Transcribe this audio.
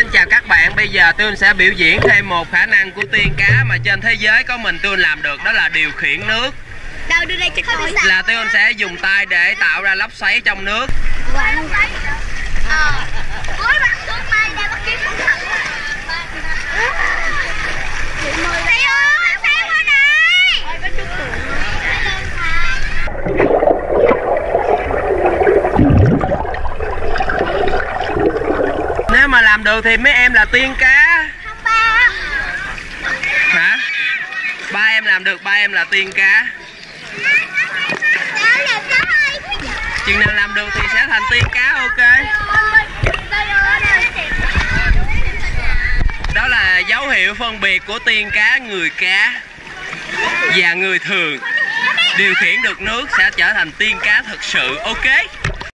Xin chào các bạn, bây giờ Tường sẽ biểu diễn thêm một khả năng của tiên cá mà trên thế giới có mình Tường làm được, đó là điều khiển nước. Đâu đưa đây cho tôi. Là Tường sẽ dùng tay để tạo ra lốc xoáy trong nước. Nếu mà làm được thì mấy em là tiên cá. Không ba. Hả? Ba em làm được, ba em là tiên cá. Chừng nào làm được thì sẽ thành tiên cá, ok. Đó là dấu hiệu phân biệt của tiên cá, người cá và người thường. Điều khiển được nước sẽ trở thành tiên cá thực sự, ok.